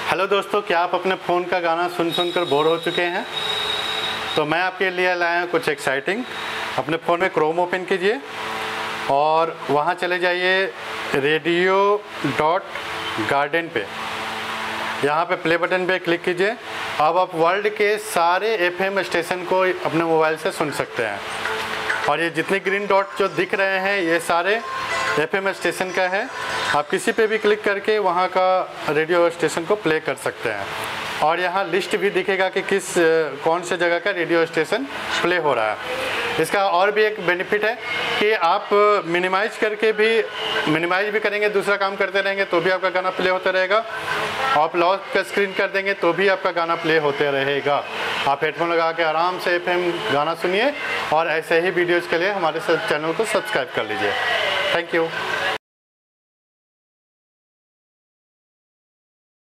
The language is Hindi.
हेलो दोस्तों, क्या आप अपने फ़ोन का गाना सुनकर बोर हो चुके हैं? तो मैं आपके लिए लाया हूँ कुछ एक्साइटिंग। अपने फ़ोन में क्रोम ओपन कीजिए और वहाँ चले जाइए radio.garden पे। यहाँ पे प्ले बटन पे क्लिक कीजिए। अब आप वर्ल्ड के सारे FM स्टेशन को अपने मोबाइल से सुन सकते हैं। और ये जितने ग्रीन डॉट जो दिख रहे हैं ये सारे FM स्टेशन का है। आप किसी पे भी क्लिक करके वहाँ का रेडियो स्टेशन को प्ले कर सकते हैं। और यहाँ लिस्ट भी दिखेगा कि कौन से जगह का रेडियो स्टेशन प्ले हो रहा है। इसका और भी एक बेनिफिट है कि आप मिनिमाइज भी करेंगे, दूसरा काम करते रहेंगे तो भी आपका गाना प्ले होता रहेगा। आप लॉक का स्क्रीन कर देंगे तो भी आपका गाना प्ले होते रहेगा। आप हेडफोन लगा के आराम से FM गाना सुनिए और ऐसे ही वीडियोज़ के लिए हमारे चैनल को सब्सक्राइब कर लीजिए। Thank you.